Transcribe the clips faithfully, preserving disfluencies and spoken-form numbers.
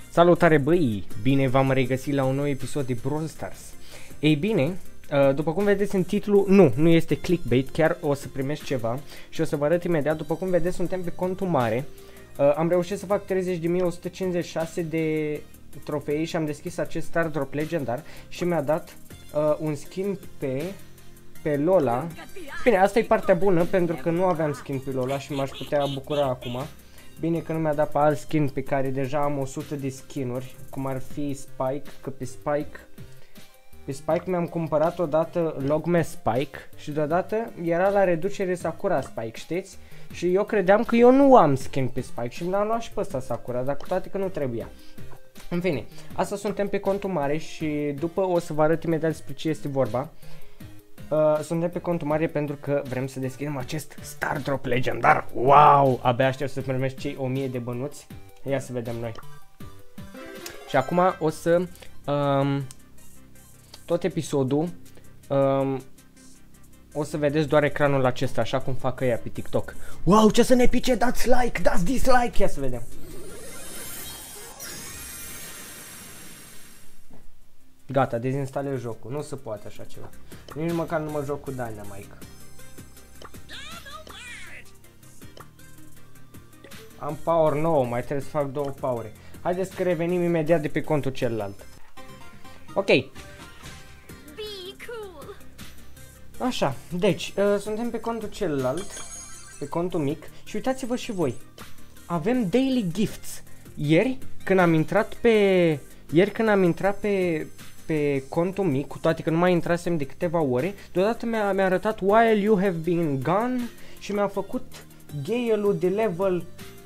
Salutare băi! Bine v-am regăsit la un nou episod de Brawl Stars. Ei bine, după cum vedeți în titlu, nu, nu este clickbait, chiar o să primești ceva și o să vă arăt imediat. După cum vedeți, suntem pe contul mare. Am reușit să fac treizeci de mii o sută cincizeci și șase de trofei și am deschis acest Star Drop legendar și mi-a dat uh, un skin pe, pe Lola. Bine, asta e partea bună pentru că nu aveam skin pe Lola și m-aș putea bucura acum. Bine că nu mi-a dat pe alt skin pe care deja am o sută de skinuri, cum ar fi Spike, că pe Spike Pe Spike mi-am cumpărat odată Logme Spike și deodată era la reducere Sakura Spike, știți? Și eu credeam că eu nu am skin pe Spike și mi l-am luat și pe ăsta Sakura, dar cu toate că nu trebuia. În fine, asta suntem pe contul mare și după o să vă arăt imediat despre ce este vorba. Uh, suntem pe contul mare pentru că vrem să deschidem acest Star Drop legendar. Wow! Abia aștept să primești cei o mie de bănuți. Ia să vedem noi. Și acum o să... Um, tot episodul um, o să vedeți doar ecranul acesta, așa cum fac ăia pe TikTok. Wow, ce să ne pice, dați like, dați dislike. Ia să vedem. Gata, dezinstalez jocul, nu se poate așa ceva. Nici măcar nu mă joc cu Dynamite. Am power nouă, mai trebuie să fac două powere. Haideți că revenim imediat de pe contul celălalt. Ok. Așa, deci, uh, suntem pe contul celălalt, pe contul mic și uitați-vă și voi. Avem daily gifts. Ieri, când am intrat pe... Ieri când am intrat pe... pe contul mic, cu toate că nu mai intrasem de câteva ore, deodată mi-a mi-a arătat while you have been gone și mi-a făcut Gale-ul de level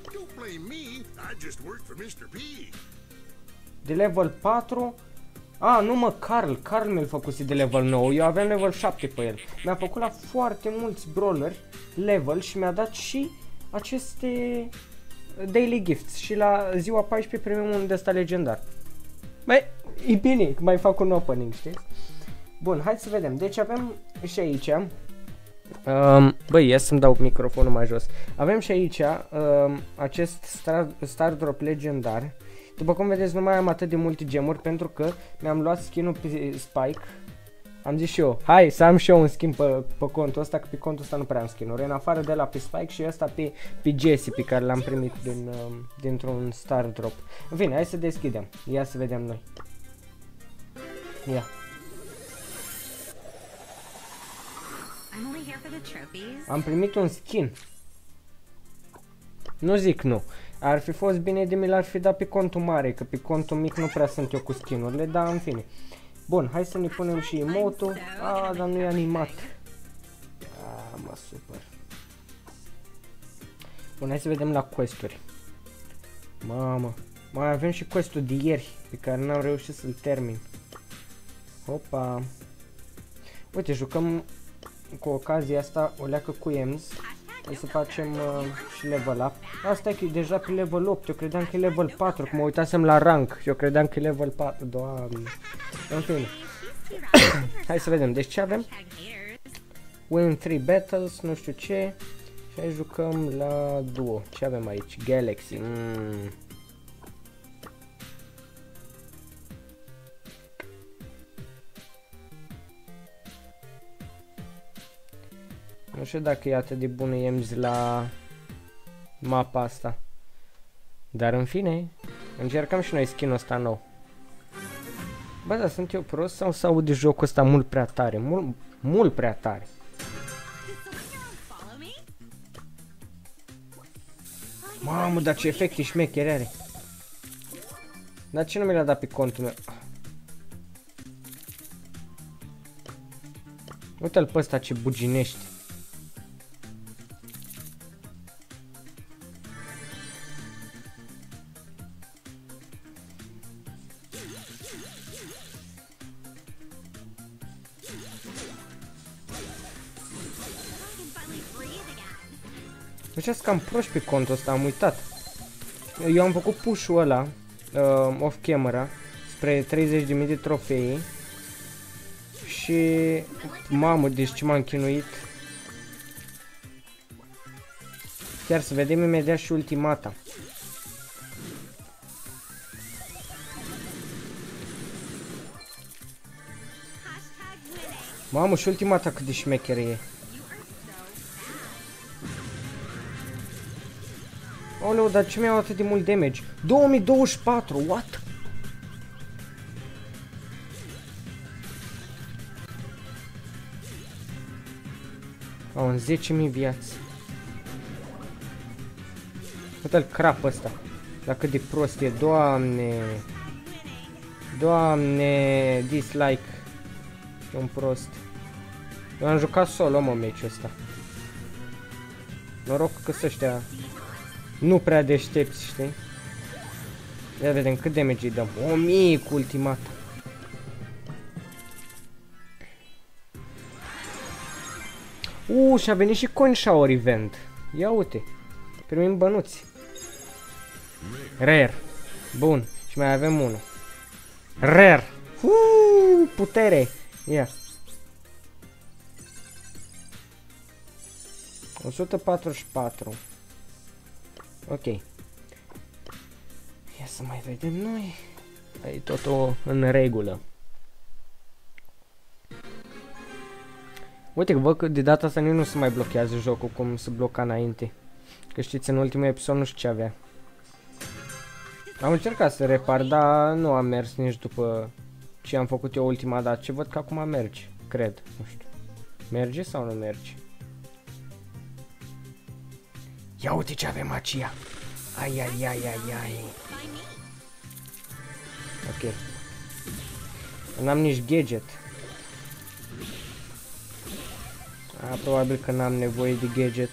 de level patru. A, nu mă, Carl, Carl mi-l făcuse de level nouă, eu aveam level șapte pe el. Mi-a făcut la foarte mulți brawleri level și mi-a dat și aceste daily gifts și la ziua paisprezece primim un de ăsta legendar. Băi, e bine, mai fac un opening, știți? Bun, hai să vedem. Deci avem și aici, um, băi, ia să-mi dau microfonul mai jos. Avem și aici um, acest Star, Star Drop legendar. După cum vedeți, nu mai am atât de multe gemuri pentru că mi-am luat skin-ul pe Spike. Am zis și eu, hai să am și eu un skin pe, pe contul ăsta, că pe contul ăsta nu prea am skin-uri. În afară de la pe Spike și ăsta pe, pe Jessie, pe care l-am primit din, uh, dintr-un Star Drop. În fine, hai să deschidem. Ia să vedem noi. Ia. Am primit un skin. Nu zic nu. Ar fi fost bine de mi l-ar fi dat pe contul mare, că pe contul mic nu prea sunt eu cu skin-urile, dar în fine. Bun, hai să ne punem și emote-ul. A, dar nu e animat. A, mă super. Bun, hai să vedem la quest-uri. Mamă, mai avem și quest-ul de ieri, pe care n-am reușit să-l termin. Opa. Uite, jucăm cu ocazia asta o leacă cu Ems. Hai să facem uh, și level up. Asta e că e deja pe level opt, eu credeam că e level patru, că mă uitasem la rank. Eu credeam că e level patru, doamne. În fine. Hai să vedem, deci ce avem? Win trei battles, nu știu ce. Și hai jucăm la duo. Ce avem aici? Galaxy. Mm. Nu știu dacă e atât de bună Ems la mapa asta. Dar în fine, încercăm și noi skin-ul ăsta nou. Bă, dar sunt eu prost sau să aud de jocul ăsta mult prea tare? Mult, mult prea tare. Mamă, dar ce efecte șmecheri are. Dar ce nu mi l-a dat pe contul meu? Uite-l pe ăsta ce buginește. Deci cam proști pe contul ăsta, am uitat. Eu am făcut push-ul ăla uh, off camera spre treizeci de mii de trofei. Și mamă, deci ce m-am chinuit. Chiar să vedem imediat și ultimata. Mamă, și ultimata cât de șmecheră e. Oleu, dar ce mi-au atât de mult damage? două mii douăzeci și patru, what? Au în zece mii viați. Uite-l crap ăsta. La cât de prost e, doamne. Doamne, dislike. E un prost. Eu am jucat solo, mă, meciul ăsta. Noroc că s-ăștia nu prea deștepți, știi? Ia vedem cât damage îi dăm. O mie cu ultimata. Uuu, și-a venit și coin shower event. Ia uite. Primim bănuți. Rare. Bun. Și mai avem unul. Rare. Uuu, putere. Ia. o sută patruzeci și patru. Ok. Ia să mai vedem noi. E totul în regulă. Uite că văd că de data asta nu se mai blochează jocul cum se bloca înainte. Că știți, în ultimul episod nu știu ce avea. Am încercat să repar, dar nu am mers nici după ce am făcut eu ultima dată. Ce văd că acum merge, cred, nu știu. Merge sau nu merge? Ia uite ce avem aici. Ai, ai, ai, ai, ai. Ok. N-am nici gadget. A, probabil că n-am nevoie de gadget.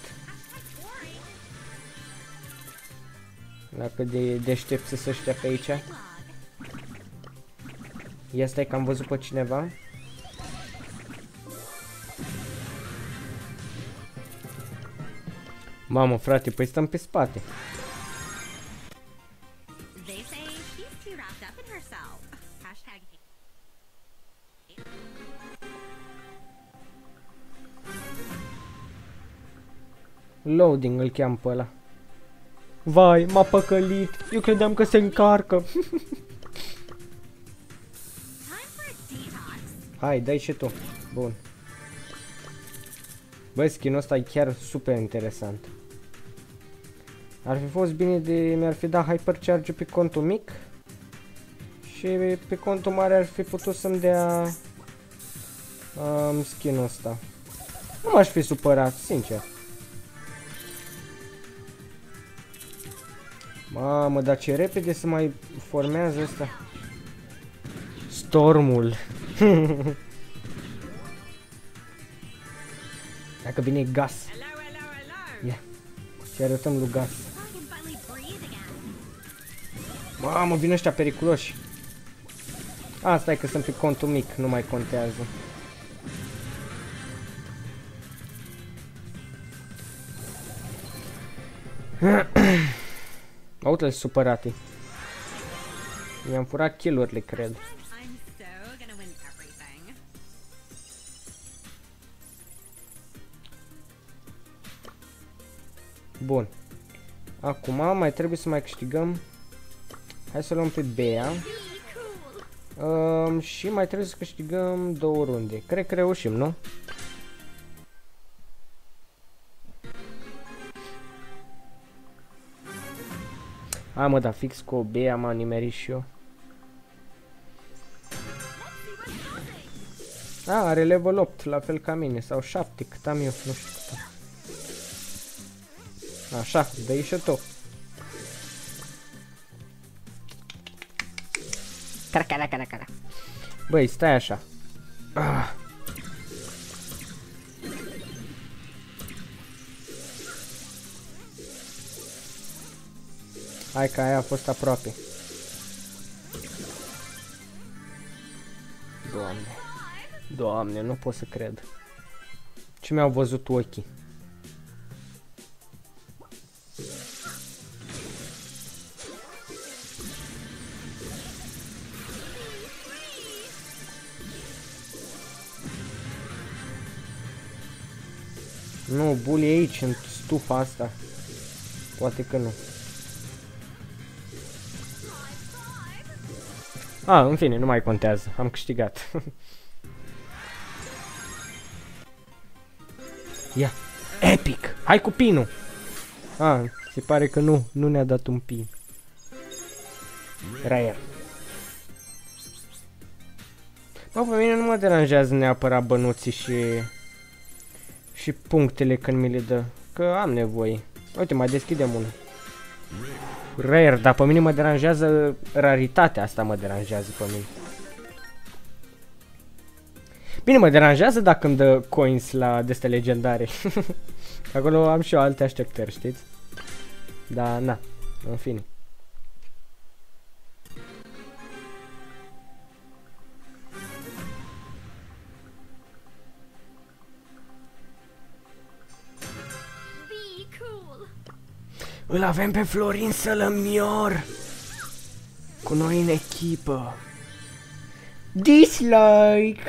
Dacă de deștept să ăștia pe aici. Ia stai că am văzut pe cineva. Mamă, frate, păi stăm pe spate. Loading îl cheam pe ăla. Vai, m-a păcălit. Eu credeam că se încarcă. Hai, dai și tu. Bun. Băi, skin-ul ăsta e chiar super interesant. Ar fi fost bine de mi-ar fi dat hypercharge pe contul mic. Și pe contul mare ar fi putut să-mi dea um, skin-ul ăsta. Nu m-aș fi supărat, sincer. Mamă, dar ce repede se mai formează ăsta. Stormul. Dacă vine Gas. Ia. Și arătăm lui Gas. Mamă, vin ăștia periculoși. Asta e că sunt pe contul mic, nu mai contează. Uite-l supărate. I-am furat kill-urile, cred. Bun. Acum mai trebuie să mai câștigăm. Hai să luăm pe Bea. Um, și mai trebuie să câștigăm două runde. Cred că reușim, nu? A, mă, da, fix cu o Bea m-am nimerit și eu. A, are level opt, la fel ca mine, sau șapte, cât am eu, nu știu cât am. Așa, dă-i și tu. Cara, cara, cara, cara. Băi, stai așa. Ah. Hai că aia a fost aproape. Doamne. Doamne, nu pot să cred. Ce mi-au văzut ochii? Nu, Bully e aici, în stufa asta. Poate că nu. A, în fine, nu mai contează. Am câștigat. Ia. Epic. Hai cu pinul. Ah, se pare că nu. Nu ne-a dat un pin. Rare. Mă, pe mine nu mă deranjează neapărat bănuții și... și punctele când mi le dă. Că am nevoie. Uite, mai deschidem unul. Rare, dar pe mine mă deranjează raritatea. Asta mă deranjează pe mine. Bine, mă deranjează dacă îmi dă coins la deste legendare. Acolo am și eu alte așteptări, știți? Dar, na, în fine. Îl avem pe Florin Sălămior cu noi în echipă. Dislike.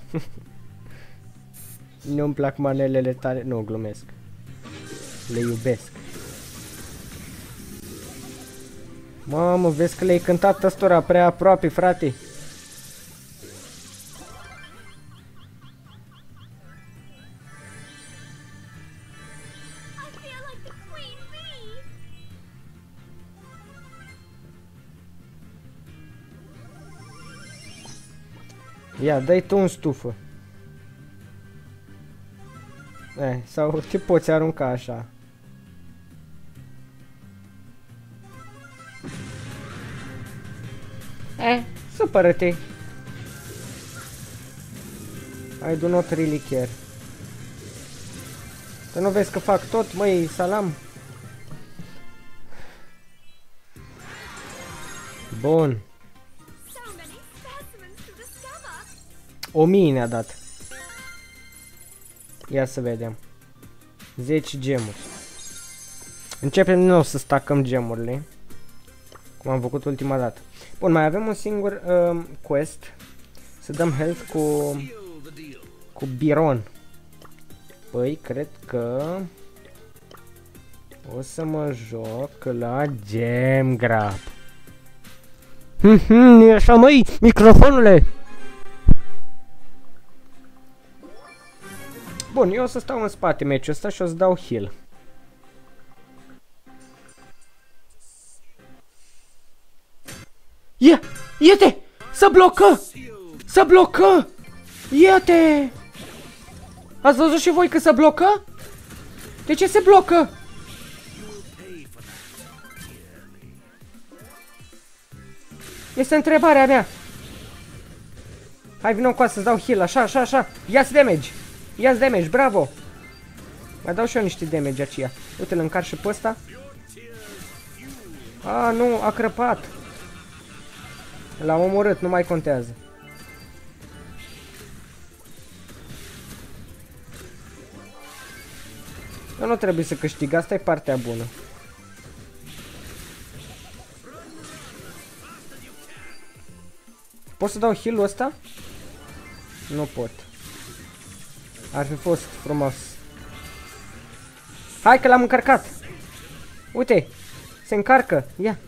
Nu-mi plac manelele tale. Nu, glumesc. Le iubesc. Mamă, vezi că le-ai cântat ăstora prea aproape, frate. Ia, dai tu în stufă. Eh, sau te poți arunca așa. Eh, supără-te. I do not really care. Să nu vezi că fac tot, măi, salam. Bun. O mie ne-a dat. Ia să vedem. zece gemuri. Începem din nou să stacăm gemurile. Cum am făcut ultima dată. Bun, mai avem un singur uh, quest. Să dăm health cu cu Biron. Păi, cred că o să mă joc la Gem Grab. Mhm, e așa, măi, microfonule. Bun, eu o să stau în spate meciul ăsta și o să dau heal. Ia! Ia-te! Să blocă! Să blocă! Ia-te! Ați văzut și voi că se blocă? De ce se blocă? Este întrebarea mea. Hai, vină cu să-ți dau heal, așa, așa, așa. Ia-ți damage! Ia-ți damage, bravo! Mai dau și eu niște damage aceea. Uite-l încar și pe ăsta. A, nu, a crăpat. L-am omorât, nu mai contează. Eu nu trebuie să câștig, asta e partea bună. Pot să dau heal-ul ăsta? Nu pot. Ar fi fost frumos. Hai că l-am încărcat. Uite, se încarcă, ia.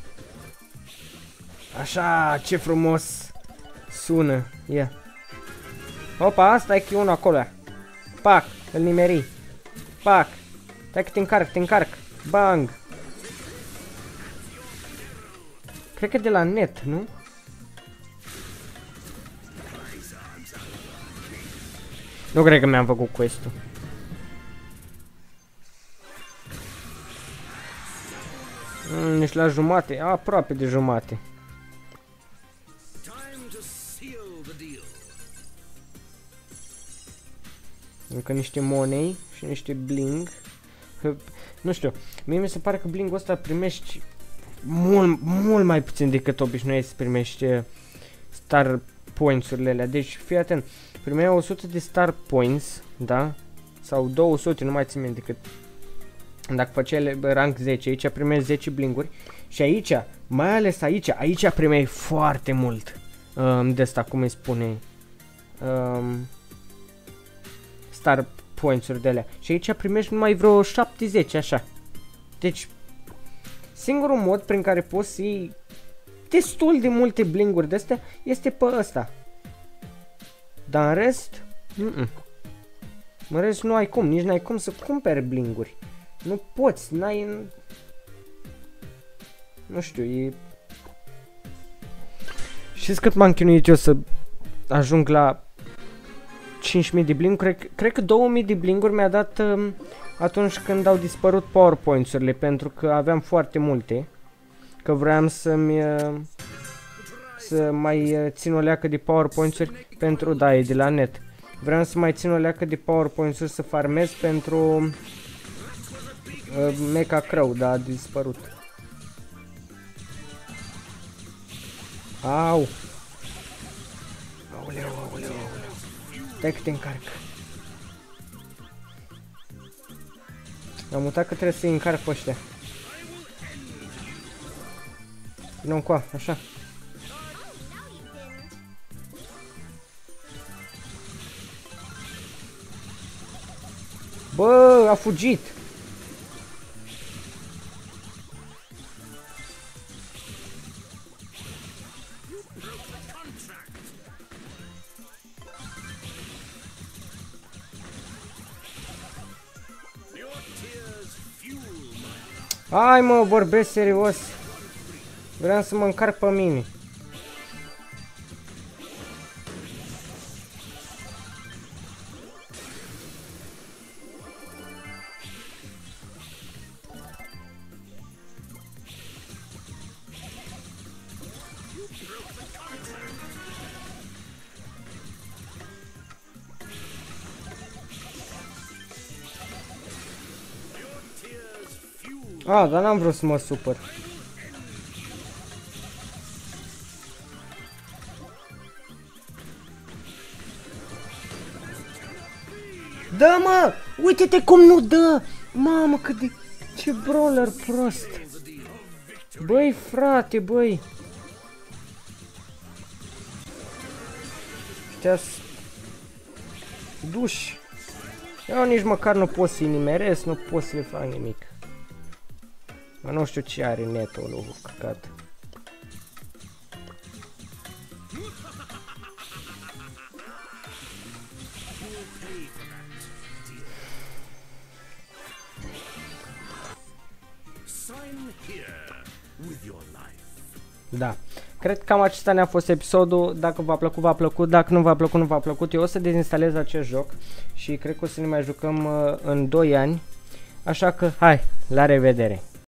Așa, ce frumos sună, ia. Opa, asta e unul acolo. Pac, îl nimeri. Pac, stai că te încarc, te încarc. Bang. Cred că de la net, nu? Nu cred că mi-am făcut quest-ul. Mm, nici la jumate, aproape de jumate. Încă niște monei și niște bling. Nu știu, mie mi se pare că blingul ăsta primești mult, mult mai puțin decât obișnuiești să primești star points-urile alea. Deci fii atent, primeai o sută de star points, da? Sau două sute, nu mai țin minte decât. Dacă făceai rank zece, aici primeai zece blinguri. Și aici, mai ales aici, aici primeai foarte mult. Um, de asta, cum îi spune, um, star points-uri de alea. Și aici primești numai vreo șaptezeci, așa. Deci, singurul mod prin care poți să iei destul de multe blinguri de astea este pe ăsta. Dar în rest, mm -mm. În rest nu ai cum, nici n-ai cum să cumperi blinguri. Nu poți, n-ai... Nu știu, e... Știți cât m-am chinuit eu să ajung la cinci mii de blinguri? Cred, cred că două mii de blinguri mi-a dat um, atunci când au dispărut PowerPoints-urile, pentru că aveam foarte multe. Că vreau să-mi... Uh, să mai uh, țin o leacă de PowerPoints-uri pentru... Da, e de la net. Vreau să mai țin o leacă de PowerPoints-uri să farmez pentru... Uh, Mecha Crow, dar a dispărut. Au! Aoleu, aoleu, aoleu. Stai că te încarc. Am mutat că trebuie să-i încarc pe ăștia. Vină încoa, așa. Bă, a fugit! Hai mă, vorbesc serios. Vreau să mă încarc pe mine. Ah, dar n-am vrut să mă supăr. Dă mă! Uite-te cum nu dă! Mamă, cât de... Ce brawler prost! Băi, frate, băi! Ăștia-s... duși! Eu nici măcar nu pot să-i nimeresc, nu pot să le fac nimic. Mă, nu știu ce are netul lui căcat. Da. Cred că cam acesta ne-a fost episodul. Dacă v-a plăcut, v-a plăcut. Dacă nu v-a plăcut, nu v-a plăcut. Eu o să dezinstalez acest joc și cred că o să ne mai jucăm uh, în doi ani. Așa că, hai, la revedere!